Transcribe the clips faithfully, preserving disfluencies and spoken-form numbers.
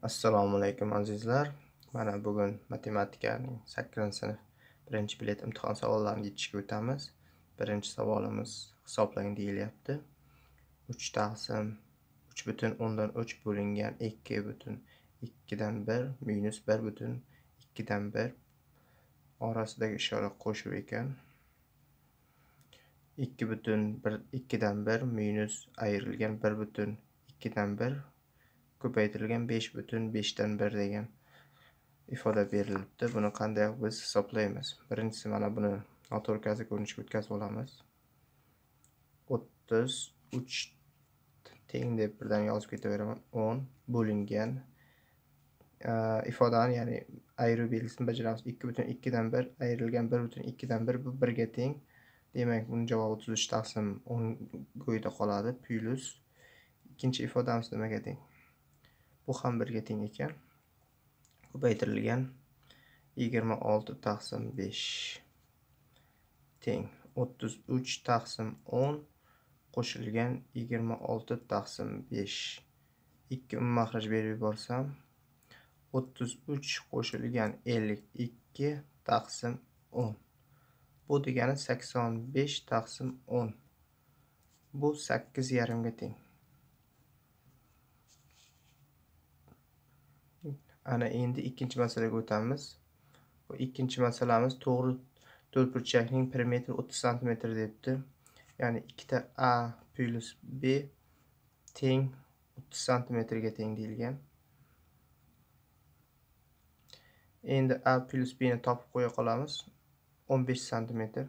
Assalomu alaykum azizlar. Mana bugun matematikaning sakkizinchi sinf birinchi bilet imtihon savollarini yechishga o'tamiz. Birinchi savolimiz hisoblang deyilyapti. uch taqsim uch butun o'ndan uch bo'lingan ikki butun ikki dan bir minus bir butun ikki dan bir orasidagi ishora qo'shuv ekan. ikki butun ikki dan bir minus ayrilgan bir butun ikki dan bir ko'paytirilgan besh butun besh dan bir degan ifoda berilibdi. Buni qanday biz hisoblaymiz? Birinchisi mana buni noto'g'ri ko'rinishga o'tkazib olamiz. o'ttiz uch teng deb birdan yozib ketaveraman. o'n bo'lingan ifodani, ya'ni ayirib belgisini bajaramiz. ikki butun ikki dan bir ayrilgan bir butun ikki dan bir bu birga teng. Demak, buning javobi o'ttiz uch taqsim o'n go'yida qoladi. Plus ikkinchi ifodamiz nimaga teng? Bu ham birga teng ekan. Ko'paytirilgan yigirma olti taqsim besh teng o'ttiz uch taqsim o'n qo'shilgan yigirma olti taqsim besh. ikki ummaxraj berib yuborsam o'ttiz uch qo'shilgan ellik ikki taqsim o'n. Bu degani sakson besh taqsim o'n. Bu sakkiz yarim ga teng. Ana endi ikkinchi masalaga o'tamiz. Bu ikkinchi masalamiz to'g'ri to'rtburchakning perimetri o'ttiz santimetr debdi. Ya'ni ikkita A plus B teng o'ttiz santimetrga teng deyilgan. Endi A plus B ni topib qo'ya qolamiz. o'n besh santimetr.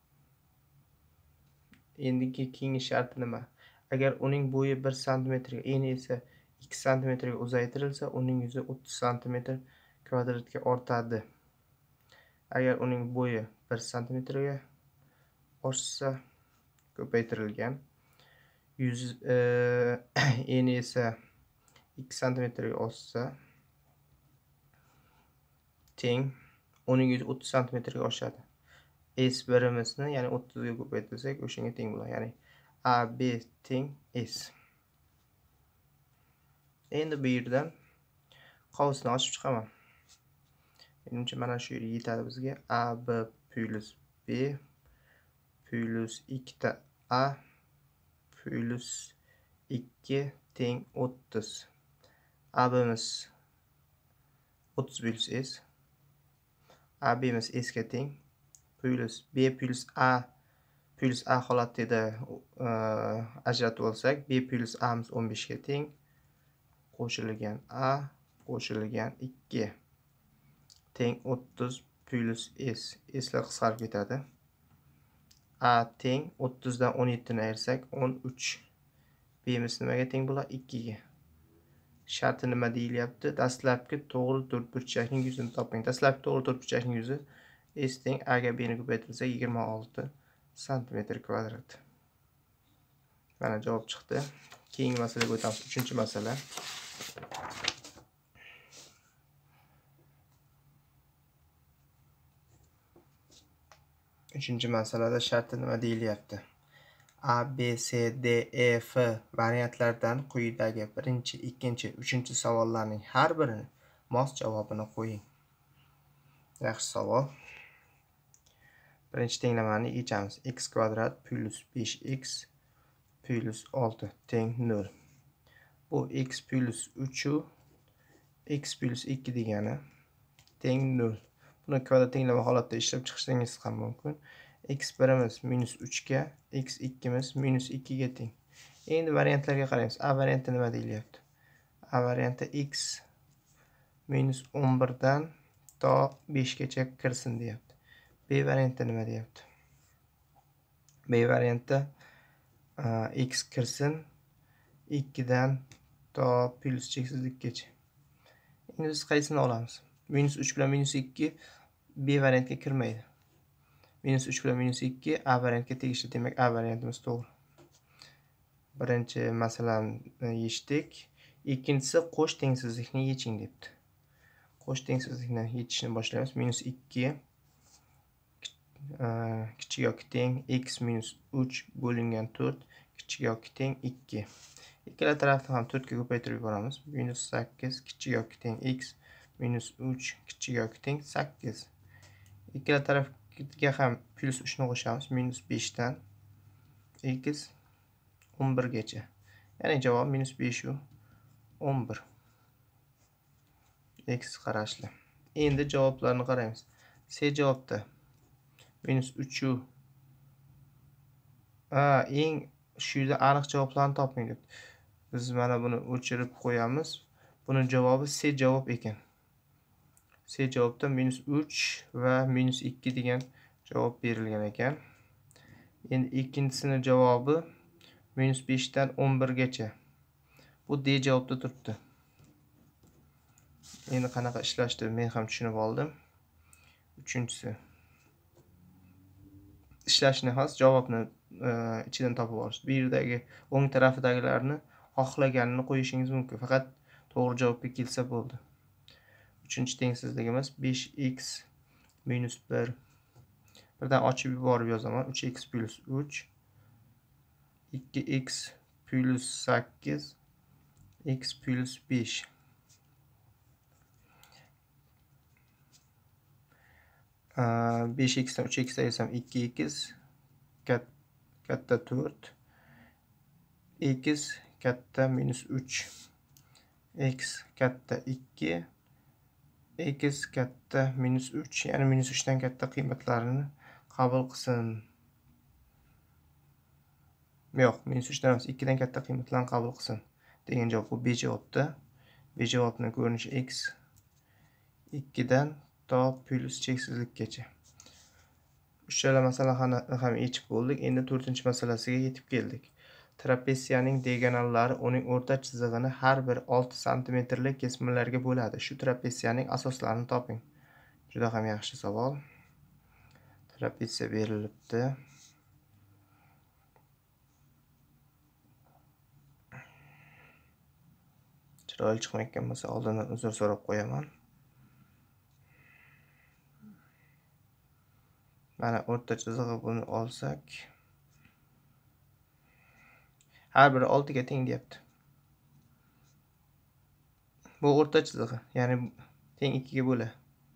Endiki keyingi sharti nima? Agar uning bo'yi bir santimetrga, eni esa ikki santimetrga uzaytirilsa, uning yuzi o'ttiz santimetr kvadratga ortadi. Agar uning bo'yi bir santimetrga oshsa, ko'paytirilgan, yuz e, eni esa ikki santimetrga oshsa, teng uning yuzi o'ttiz santimetrga oshadi. S birimizni, ya'ni o'ttiz ga ko'paytirsak, o'shanga teng bo'ladi. Ya'ni A B teng S. Endi bu yerdan qovusni ochib chiqaman. Menimcha mana shu yer yetadi bizga. A B plus B plus ikkita A plus ikki teng o'ttiz. A B'miz o'ttiz plus S. A B'miz S ga teng. Plus B plus A plus A holatida ajratib olsak, B plus A'miz o'n besh ga teng. Qo'shilgan A qo'shilgan ikki teng o'ttiz plus S. S'lar qisqarib ketadi. A teng o'ttiz dan o'n yetti ni ayirsak o'n uch. B'miz nimaga teng bo'ladi? ikki ga. Sharti nima deyilyapti? Dastlabki to'g'ri to'rtburchakning yuzini toping. Dastlabki to'g'ri to'rtburchakning yuzi S teng A ga B ni ko'paytirsa yigirma olti santimetr kvadrat. Mana javob chiqdi. Keyingi masalaga o'tamiz. uchinchi masala. uchinchi masalada sharti nima deyilyapti? A, B, C, D, E, F variantlardan quyidagi birinchi, ikkinchi, uchinchi savollarning har birini mos javobini qo'ying. Yaxshi savol. Birinchi tenglamani yechamiz. X kvadrat plus besh x plus olti teng nol. Bu x plus uch x plus ikki degani teng nol. Buni kvadrat tenglama holatda ishlab chiqishingiz ham mumkin. X birimiz minus uch ga, x ikkimiz minus ikki ga teng. Endi variantlarga qaraymiz. A varianti nima deyilyapti? A varianti x minus o'n bir dan to besh gacha kirsin deyapti. B varianti nima deyapti? B varianti x kirsin ikki dan to plus cheksizlikgacha. Endi biz qaysini olamiz? Minus uch bilan minus ikki B variantga kirmaydi. Minus uch bilan minus ikki A variantga tegishli. Demak, A variantimiz to'g'ri. Birinchi masalani yechdik. Ikkinchisi qo'sh tengsizlikni yeching debdi. Qo'sh tengsizlikni yechishni boshlaymiz. Minus ikki kichik yoki teng x minus uch bo'lingan to'rt kichik yoki teng ikki. Ikkala tarafni ham to'rt ga ko'paytirib yuboramiz. minus sakkiz kichik yoki teng x minus uch kichik yoki teng sakkiz. Ikkala tarafga ham plus uch ni qo'shamiz. minus besh dan x o'n bir gacha. Ya'ni javob minus besh u o'n bir. X qarashli. Endi javoblarni qaraymiz. C javobda minus uch u a eng shu yerda aniq javoblarni toping deb. Biz mana buni o'chirib qo'yamiz. Buni javobi C javob ekan. C javobda minus uch va minus ikki degan javob berilgan ekan. Endi ikkinchisini javobi minus besh dan o'n bir gacha. Bu D javobda turibdi. Endi qanaqa ishlashni men ham tushunib oldim. Uchinchisi. Ishlashni xos javobni e, ichidan topib olish. Bu yerdagi o'ng tarafidagilarni xohlaganini qo'yishingiz mumkin. Faqat to'g'ri javobga kelsa bo'ldi. Uchinchi tengsizligimiz besh x minus bir. Birdan ochib yuborib yozaman. uch x plus uch. ikki x plus sakkiz. X plus besh. besh x dan uch x ayırsam ikki x katta to'rt. X katta minus uch. X katta ikki. X katta minus uch. Ya'ni minus uch dan katta qiymatlarini qabul qilsin. Yo'q, minus uch dan emas, ikki dan katta qiymatlarni qabul qilsin degan javob. Bu B javobda. B javobining ko'rinishi x ikki dan to plus cheksizlikgacha. Uchala masalani ham yechib bo'ldik. Endi to'rtinchi masalasiga yetib keldik. Trapetsiyaning diagonallari uning o'rta chizig'ini har bir olti santimetrlik kesmalarga bo'ladi. Shu trapetsiyaning asoslarini toping. Juda ham yaxshi savol. Trapetsiya berilibdi. Chiroyli chiqmayotgan bo'lsa, oldindan uzr so'rab qo'yaman. Mana o'rta chizig'i buni olsak, har biri olti ga teng deyapti. Bu o'rta chizig'i, ya'ni teng ikki ga bo'ladi.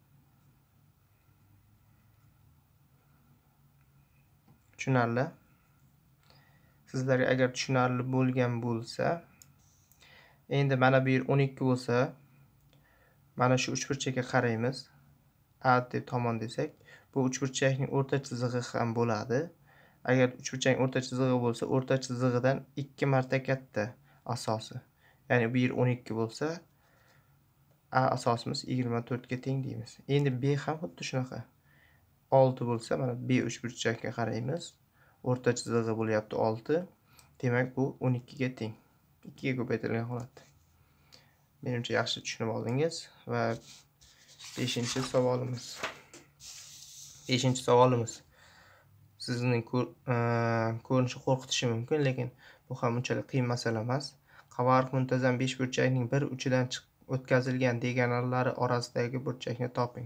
Tushunarli. Sizlarga agar tushunarli bo'lgan bo'lsa, endi mana bu yer o'n ikki bo'lsa, mana shu uchburchakka qaraymiz. A deb tomon desak, bu uchburchakning o'rta chizig'i ham bo'ladi. Agar uchburchakning o'rta chizig'i bo'lsa, o'rta chizig'idan ikki marta katta asosi. Ya'ni bu yer o'n ikki bo'lsa, A asosimiz yigirma to'rt ga teng deymiz. Endi B ham xuddi shunaqa. olti bo'lsa, mana B uchburchakka qaraymiz. O'rta chizig'i bo'lyapti olti. Demak, bu o'n ikki ga teng. ikki ga ko'paytirilgan holat. Menimcha yaxshi tushunib oldingiz va beshinchi savolimiz. beshinchi savolimiz. Sizning ko'rinishi qo'rqitishi mumkin, lekin bu ham unchalik qiyin masala emas. Qavarq muntazam besh burchakning bir uchidan o'tkazilgan diagonallari orasidagi burchakni toping.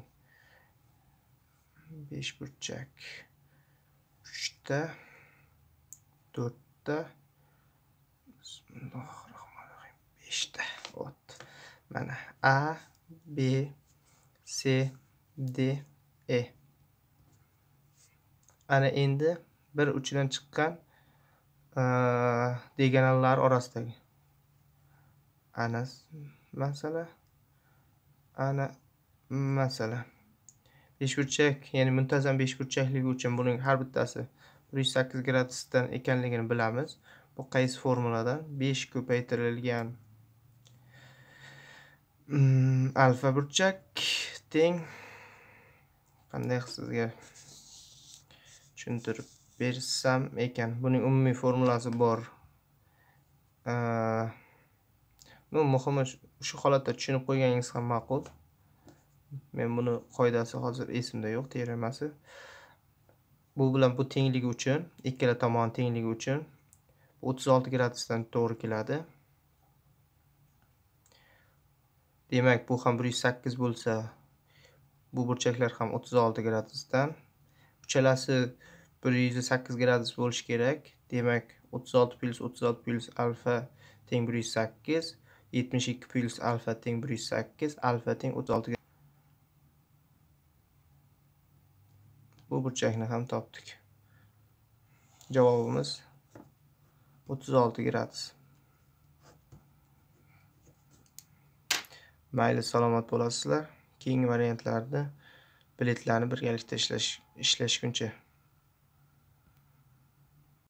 besh burchak uchta, to'rtta, bismillahirrohmanirrohim, beshta. Ot. Mana A, B, C, D, E. Ana endi bir uchidan chiqqan diagonallar orasidagi. Ana masala, ana masala. Beshburchak, ya'ni muntazam beshburchakligi uchun buning har bittasi bir yuz sakkiz gradusdan ekanligini bilamiz. Bu qaysi formuladan? besh ko'paytirilgan alfa burchak teng, qanday sizga tushuntirib bersam ekan, buning umumiy formulasi bor. Bu muhimi shu holatda tushunib qo'yganingiz ham ma'qul. Men buni qoidasi hozir esimda yo'q, teoremasi. Bu bilan bu tengligi uchun, ikkala tomon tengligi uchun o'ttiz olti gradusdan to'g'ri keladi. Demak, bu ham bir yuz sakkiz bo'lsa, bu burchaklar ham o'ttiz olti gradusdan. Uchalasi bir yuz sakkiz gradus bo'lishi kerak. Demak, o'ttiz olti plyus o'ttiz olti plyus alfa teng bir yuz sakkiz. yetmish ikki plyus alfa teng bir yuz sakkiz. Alfa teng o'ttiz olti ga. Bu burchakni ham topdik. Javobimiz o'ttiz olti gradus. Mayli, salomat bo'lasizlar. Keyingi variantlarda biletlarni birgalikda ishlash ishlashguncha